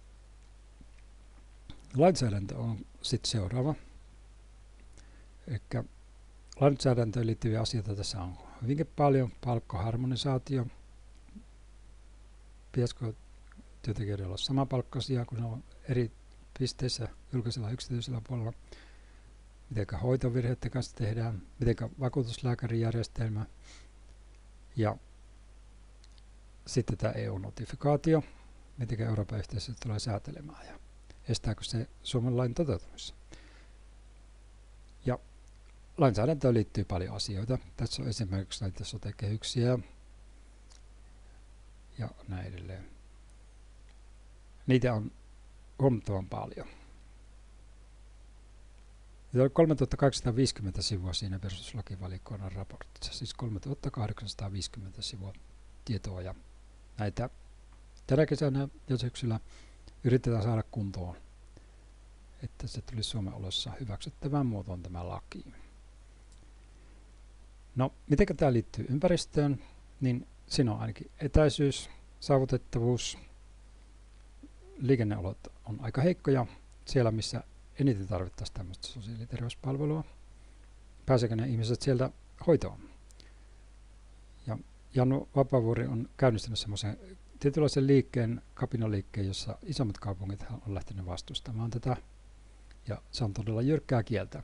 lainsäädäntö on sitten seuraava. Eli lainsäädäntöön liittyviä asioita tässä on hyvinkin paljon. Palkkaharmonisaatio. Pitäisikö työntekijöiden olla samapalkkaisia, kun ne on eri pisteissä julkisella ja yksityisellä puolella? Miten hoitovirheiden kanssa tehdään? Miten vakuutuslääkärijärjestelmä? Ja sitten tämä E U-notifikaatio. Miten Euroopan yhteisö tulee säätelemään ja estääkö se Suomen lain toteutumissa? Ja lainsäädäntöön liittyy paljon asioita. Tässä on esimerkiksi näitä sote-kehyksiä ja näin edelleen. Niitä on huomattavan paljon. Niitä on kolmetuhattakahdeksansataaviisikymmentä sivua siinä perustuslakivaliokunnan raportissa, siis kolmetuhattakahdeksansataaviisikymmentä sivua tietoa. Ja näitä tänä kesänä ja syksyllä yritetään saada kuntoon, että se tulisi Suomen olossa hyväksyttävään muotoon tämä laki. No, miten tämä liittyy ympäristöön, niin siinä on ainakin etäisyys, saavutettavuus, liikenneolot on aika heikkoja siellä, missä eniten tarvittaisiin tämmöistä sosiaali- ja terveyspalvelua. Pääseekö ne ihmiset sieltä hoitoon? Ja Jannu Vapaavuori on käynnistänyt semmoisen tietynlaisen liikkeen, kapinaliikkeen, jossa isommat kaupungit on lähtenyt vastustamaan tätä. Ja se on todella jyrkkää kieltä.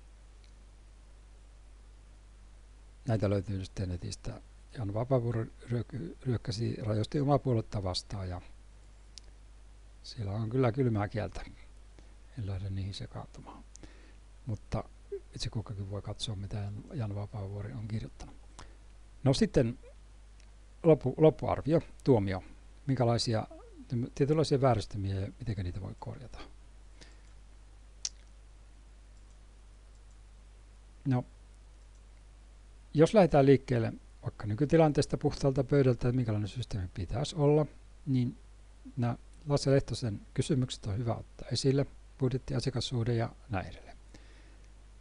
Näitä löytyy sitten netistä. Jannu Vapaavuori ryökkäsi rajoisti omaa puoletta vastaan ja siellä on kyllä kylmää kieltä. En lähde niihin sekaantumaan. Mutta itse kukakin voi katsoa, mitä Jannu Vapaavuori on kirjoittanut. No sitten loppu, loppuarvio, tuomio. Minkälaisia tietynlaisia vääristymiä ja miten niitä voi korjata. No, jos lähdetään liikkeelle vaikka nykytilanteesta puhtaalta pöydältä, että minkälainen systeemi pitäisi olla, niin nämä Lasse Lehtosen kysymykset on hyvä ottaa esille, budjetti, asiakassuhde ja näin edelleen.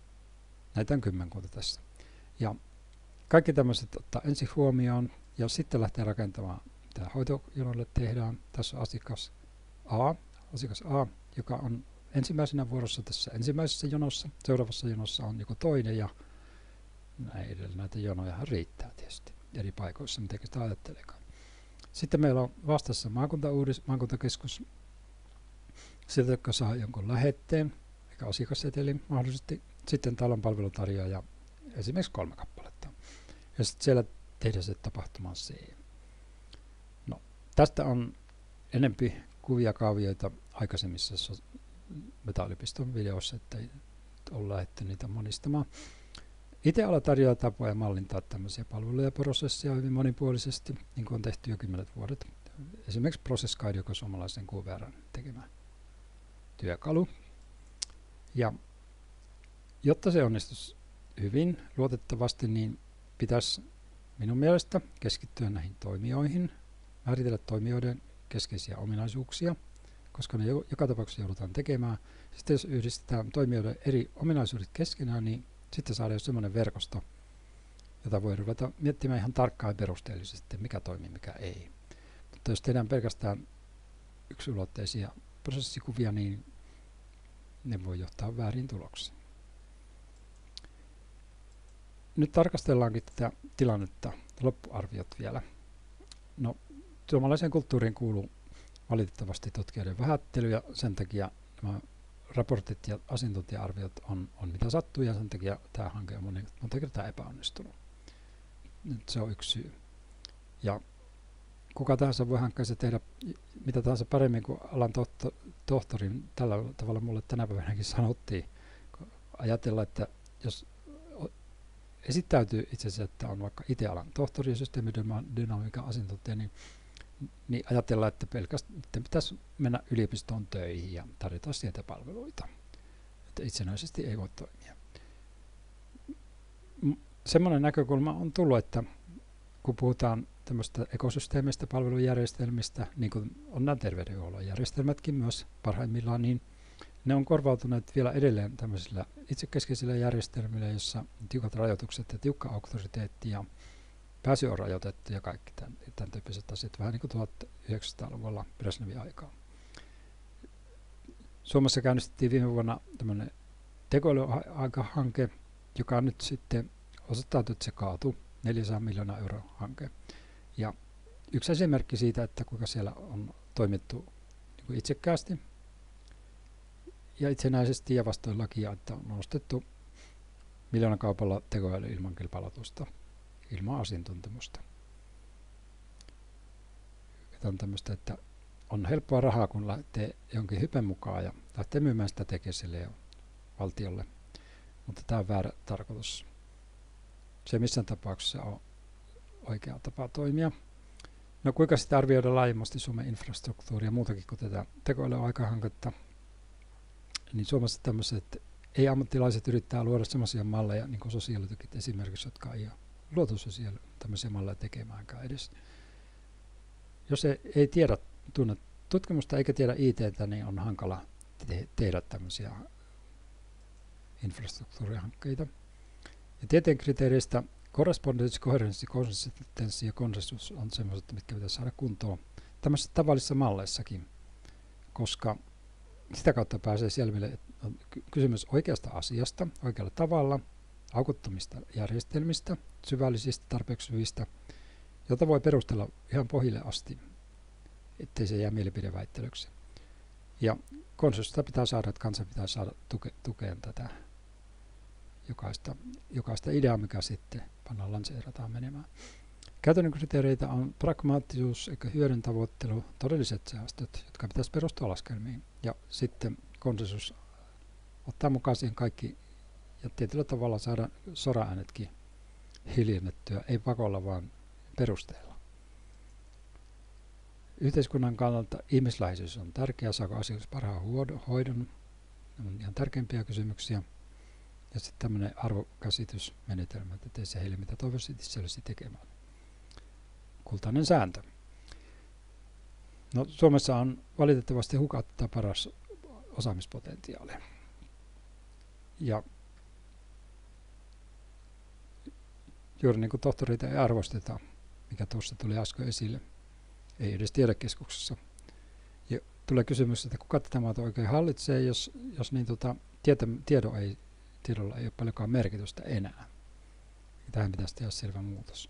Näitä on kymmenkunta tässä. Ja kaikki tämmöiset ottaa ensin huomioon ja sitten lähtee rakentamaan, mitä hoitojonolle tehdään. Tässä on asiakas A, asiakas A, joka on ensimmäisenä vuorossa tässä ensimmäisessä jonossa. Seuraavassa jonossa on joku toinen ja näin edelleen. Näitä jonoja riittää tietysti eri paikoissa, miten sitä ajattelekaan. Sitten meillä on vastassa maakuntauudis, maakuntakeskus, sieltä joka saa jonkun lähetteen, eikä asiakasetelin mahdollisesti. Sitten täällä on palveluntarjoaja, esimerkiksi kolme kappaletta. Ja sitten siellä tehdään se tapahtuma C. No, tästä on enempi kuvia kaavioita aikaisemmissa Meta-yliopiston videoissa, ettei ole lähdetty niitä monistamaan. Itse ala tarjoaa tapoja mallintaa tämmöisiä palveluja ja prosesseja hyvin monipuolisesti, niin kuin on tehty jo kymmenet vuodet. Esimerkiksi Process Guide, joka on suomalaisen Q V R:n tekemä työkalu. Ja jotta se onnistuisi hyvin luotettavasti, niin pitäisi minun mielestä keskittyä näihin toimijoihin, määritellä toimijoiden keskeisiä ominaisuuksia, koska ne joka tapauksessa joudutaan tekemään. Sitten jos yhdistetään toimijoiden eri ominaisuudet keskenään, niin sitten saadaan jo semmoinen verkosto, jota voi ruveta miettimään ihan tarkkaan ja perusteellisesti, mikä toimii, mikä ei. Mutta jos tehdään pelkästään yksulotteisia prosessikuvia, niin ne voi johtaa väärin tuloksiin. Nyt tarkastellaankin tätä tilannetta, loppuarviot vielä. No, suomalaiseen kulttuuriin kuuluu valitettavasti tutkijoiden vähättely ja sen takia nämä raportit ja asiantuntija-arviot on, on mitä sattuu ja sen takia tämä hanke on monta kertaa epäonnistunut. Nyt se on yksi syy. Ja kuka tahansa voi hankkeessa tehdä mitä tahansa paremmin kuin alan tohto, tohtorin. Tällä tavalla mulle tänä päivänäkin sanottiin. Ajatella, että jos esittäytyy itse asiassa, että on vaikka itse alan tohtori ja systeemidynamiikan asiantuntija, niin, niin ajatellaan, että pelkästään pitäisi mennä yliopistoon töihin ja tarjota sieltä palveluita. Että itsenäisesti ei voi toimia. Semmoinen näkökulma on tullut, että kun puhutaan tämmöistä ekosysteemistä, palvelujärjestelmistä, niin kuin on nämä terveydenhuollon järjestelmätkin myös parhaimmillaan, niin ne on korvautuneet vielä edelleen tämmöisillä itsekeskeisillä järjestelmillä, jossa tiukat rajoitukset ja tiukka auktoriteetti ja pääsy on rajoitettu ja kaikki tämän, tämän tyyppiset asiat, vähän niin kuin tuhatyhdeksänsataaluvulla Brezhnevin aikaa. Suomessa käynnistettiin viime vuonna tämmöinen tekoälyaika-hanke, joka nyt sitten osoittautui, että se kaatui, neljäsataa miljoonaa euroa hanke. Ja yksi esimerkki siitä, että kuinka siellä on toimittu niin kuin itsekkäästi ja itsenäisesti ja vastoin lakia, että on nostettu miljoonakaupalla tekoäly ilman kilpailutusta, ilman asiantuntemusta. On tämmöistä, että on helppoa rahaa, kun lähtee jonkin hypen mukaan ja lähtee myymään sitä tekesille ja valtiolle, mutta tämä on väärä tarkoitus. Se missään tapauksessa on oikea tapa toimia. No kuinka sitä arvioida laajemmasti Suomen infrastruktuuria muutakin kuin tätä tekoälyaikahanketta, niin Suomessa tämmöiset ei-ammattilaiset yrittää luoda sellaisia malleja, niin kuin sosiaalitykit esimerkiksi, jotka ei ole luotu sosiaali- tämmöisiä malleja tekemäänkään edes. Jos ei, ei tiedä, tunne tutkimusta eikä tiedä I T:tä, niin on hankala te- tehdä tämmöisiä infrastruktuurihankkeita. Ja tieteen kriteereistä korrespondenssi, koherenssi, konsistenssi ja konsensus on sellaiset, mitkä pitäisi saada kuntoon tämmöisissä tavallisissa malleissakin, koska sitä kautta pääsee selville, että on kysymys oikeasta asiasta, oikealla tavalla, aukottomista järjestelmistä, syvällisistä, tarpeeksi hyvistä, jota voi perustella ihan pohjille asti, ettei se jää mielipideväittelyksi. Ja konsensusta pitää saada, että kansa pitää saada tuke, tukeen tätä jokaista, jokaista ideaa, mikä sitten pannaan lanseerataan menemään. Käytännön kriteereitä on pragmaattisuus eikä hyödyn tavoittelu, todelliset säästöt, jotka pitäisi perustua laskelmiin, ja sitten konsensus ottaa mukaan siihen kaikki ja tietyllä tavalla saada soraäänetkin hiljennettyä, ei pakolla vaan perusteella. Yhteiskunnan kannalta ihmisläheisyys on tärkeää, saako asiakas parhaan hoidon, ne on ihan tärkeimpiä kysymyksiä. Ja sitten tämmöinen arvokäsitysmenetelmä, että tee se heille mitä toivoisi itsellesi tekemään. Kultainen sääntö. No, Suomessa on valitettavasti hukattu paras osaamispotentiaali. Ja juuri niin kuin tohtoreita ei arvosteta, mikä tuossa tuli äsken esille, ei edes tiedekeskuksessa. Ja tulee kysymys, että kuka tätä maata oikein hallitsee, jos, jos niin tota, tieto, tiedo ei, tiedolla ei ole paljonkaan merkitystä enää. Ja tähän pitäisi tehdä selvä muutos.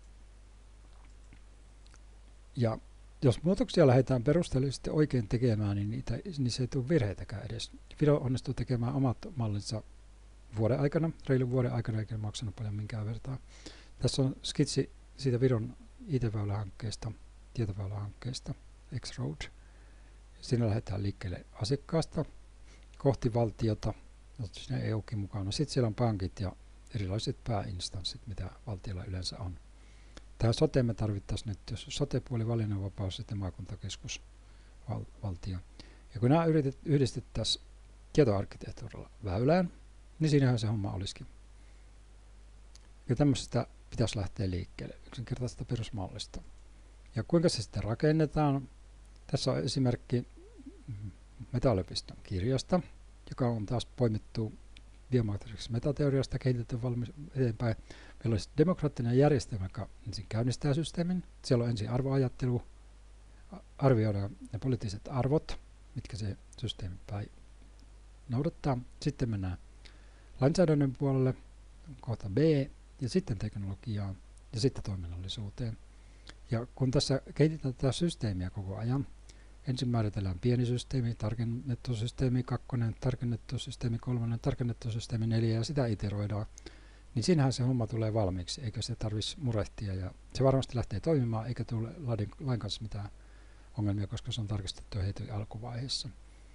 Ja jos muutoksia lähdetään perusteellisesti oikein tekemään, niin, niitä, niin se ei tule virheitäkään edes. Viro onnistuu tekemään omat mallinsa vuoden aikana, reilun vuoden aikana, eikä maksanut paljon minkään vertaa. Tässä on skitsi siitä Viron I T-väylähankkeesta, tietoväylähankkeesta, X-Road. Siinä lähdetään liikkeelle asiakkaasta kohti valtiota, siinä E U:kin mukana. Sitten siellä on pankit ja erilaiset pääinstanssit, mitä valtiolla yleensä on. Tähän soteen me tarvittaisiin nyt, jos sote-puoli, valinnanvapaus, sitten maakuntakeskus, val, valtio. Ja kun nämä yhdistettäisiin tietoarkkitehtuurilla väylään, niin siinähän se homma olisikin. Ja tämmöisestä pitäisi lähteä liikkeelle, yksinkertaisesta perusmallista. Ja kuinka se sitten rakennetaan? Tässä on esimerkki Metayliopiston kirjasta, joka on taas poimittu biomateriaalisesta metateoriasta kehitetty valmis eteenpäin. Meillä olisi demokraattinen järjestelmä, joka ensin käynnistää systeemin. Siellä on ensin arvoajattelu, arvioidaan ne poliittiset arvot, mitkä se systeemi päin noudattaa. Sitten mennään lainsäädännön puolelle, kohta B, ja sitten teknologiaan, ja sitten toiminnallisuuteen. Ja kun tässä kehitetään tätä systeemiä koko ajan, ensin määritellään pieni systeemi, tarkennettu systeemi kakkonen, tarkennettu systeemi kolmonen, tarkennettu systeemi neljä, ja sitä iteroidaan, niin siinähän se homma tulee valmiiksi, eikä se tarvitsisi murehtia. Ja se varmasti lähtee toimimaan, eikä tule lain kanssa mitään ongelmia, koska se on tarkistettu heti alkuvaiheessa.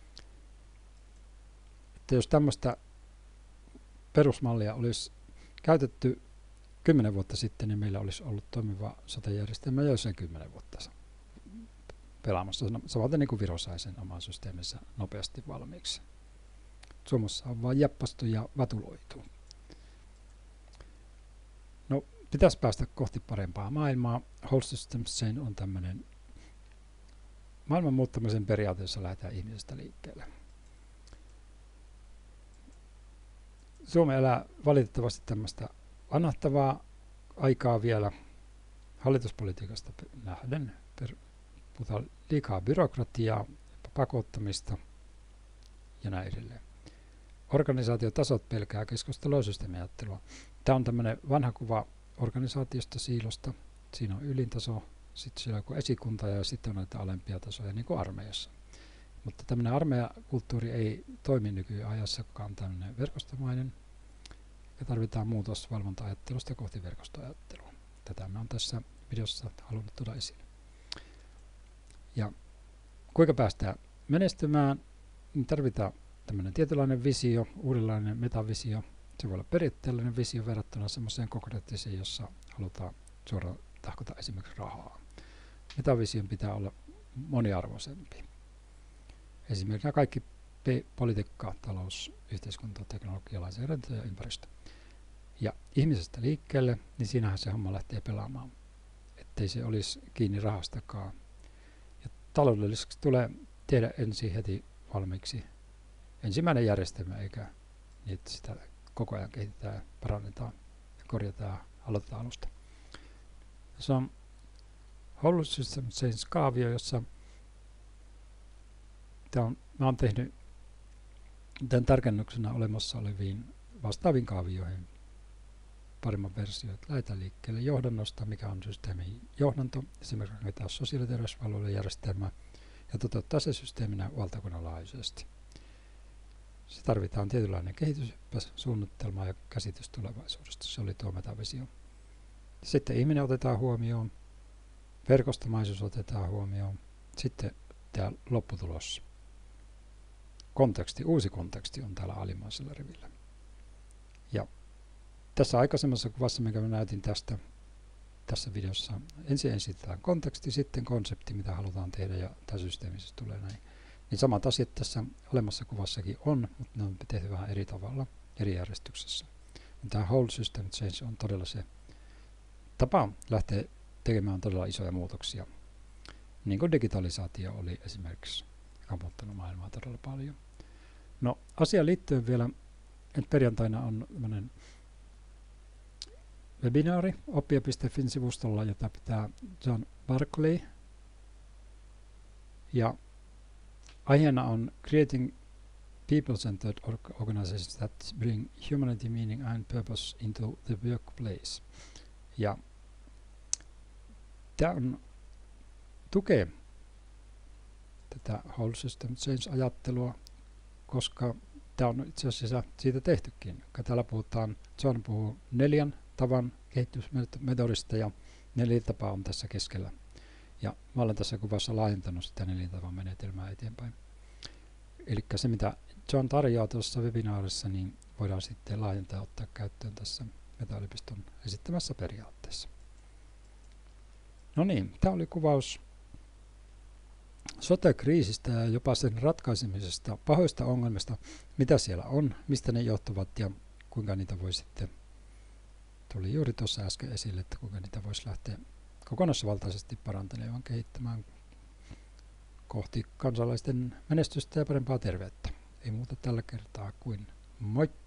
Että jos tämmöistä perusmallia olisi käytetty kymmenen vuotta sitten, niin meillä olisi ollut toimiva sote-järjestelmä jo sen kymmenen vuotta pelaamassa. Samalta niin kuin Viro sai sen oman systeeminsä nopeasti valmiiksi. Suomessa on vain jappastu ja vatuloitu. No, pitäisi päästä kohti parempaa maailmaa. Whole System Change on tämmöinen maailman muuttamisen periaate, jossa lähdetään ihmisestä liikkeelle. Suomi elää valitettavasti tämmöistä vanhahtavaa aikaa vielä hallituspolitiikasta nähden. Puhutaan liikaa byrokratiaa, pakottamista ja näin edelleen. Organisaatiotasot pelkää keskustelua ja systeemiajattelua. Tämä on tämmöinen vanha kuva organisaatiosta, siilosta. Siinä on ylintaso, sitten siellä on joku esikunta ja sitten on näitä alempia tasoja, niin kuin armeijassa. Mutta tämmöinen armeijakulttuuri ei toimi nykyajassa, joka on tämmöinen verkostomainen. Ja tarvitaan muutos valvonta-ajattelusta kohti verkostoajattelua. Tätä me on tässä videossa halunnut tuoda esille. Ja kuinka päästään menestymään, niin tarvitaan tämmöinen tietynlainen visio, uudenlainen metavisio. Se voi olla periaatteellinen visio verrattuna semmoiseen konkreettiseen, jossa halutaan suoraan tahkota esimerkiksi rahaa. Metavision pitää olla moniarvoisempi. Esimerkiksi nämä kaikki politiikka, talous, yhteiskunta, teknologia, lainsäädäntö ja ympäristö. Ja ihmisestä liikkeelle, niin siinähän se homma lähtee pelaamaan, ettei se olisi kiinni rahastakaan. Ja taloudellisesti tulee tehdä ensin heti valmiiksi ensimmäinen järjestelmä, eikä niin, että sitä koko ajan kehitetään, parannetaan ja korjataan, aloitetaan alusta. Se on Whole System Change-kaavio, jossa on, mä olen tehnyt tämän tarkennuksena olemassa oleviin vastaaviin kaavioihin paremman version. Lähdetään liikkeelle johdannosta, mikä on systeemin johdanto, esimerkiksi rakentaa sosiaali- ja terveyspalvelujen järjestelmää ja toteuttaa se systeeminä valtakunnan laajuisesti. Se tarvitaan tietynlainen kehitys, suunnitelma ja käsitys tulevaisuudesta. Se oli tuo metavisio. Sitten ihminen otetaan huomioon, verkostomaisuus otetaan huomioon, sitten tämä lopputulos. Konteksti, uusi konteksti on täällä alimmaisella rivillä. Ja tässä aikaisemmassa kuvassa, minkä mä näytin tästä, tässä videossa, ensin esitetään konteksti, sitten konsepti, mitä halutaan tehdä, ja tämä systeemisesti tulee näin. Niin samat asiat tässä alemmassa kuvassakin on, mutta ne on tehty vähän eri tavalla, eri järjestyksessä. Ja tämä whole system change on todella se tapa lähteä tekemään todella isoja muutoksia, niin kuin digitalisaatio oli esimerkiksi, joka on muuttanut maailmaa todella paljon. No, asiaan liittyen vielä, että perjantaina on tämmöinen webinaari oppia piste fin sivustolla, jota pitää John Barclay. Ja aiheena on Creating People-Centered Organizations that Bring Humanity, Meaning and Purpose into the Workplace. Ja tämä on tukee tätä Whole System Change-ajattelua, koska tämä on itse asiassa siitä tehtykin. Täällä puhutaan, John puhuu neljän tavan kehitysmetodista ja neljä tapaa on tässä keskellä. Ja mä olen tässä kuvassa laajentanut sitä neljän tavan menetelmää eteenpäin. Eli se mitä John tarjoaa tuossa webinaarissa, niin voidaan sitten laajentaa ja ottaa käyttöön tässä Meta-yliopiston esittämässä periaatteessa. No niin, tämä oli kuvaus sote-kriisistä ja jopa sen ratkaisemisesta, pahoista ongelmista, mitä siellä on, mistä ne johtuvat ja kuinka niitä voi sitten, tuli juuri tuossa äsken esille, että kuinka niitä voisi lähteä kokonaisvaltaisesti parantelemaan, kehittämään kohti kansalaisten menestystä ja parempaa terveyttä. Ei muuta tällä kertaa kuin moi!